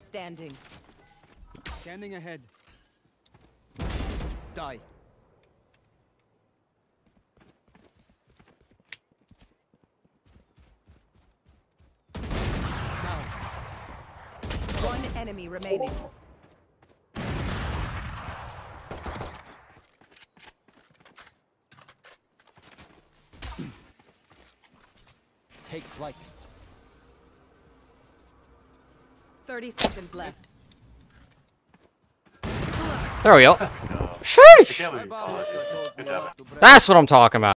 standing. Scanning ahead. Die. Down. One enemy remaining. Take flight. 30 seconds left. There we go. Let's go. Sheesh! Good job. My boss told me Good job. not to break. That's what I'm talking about.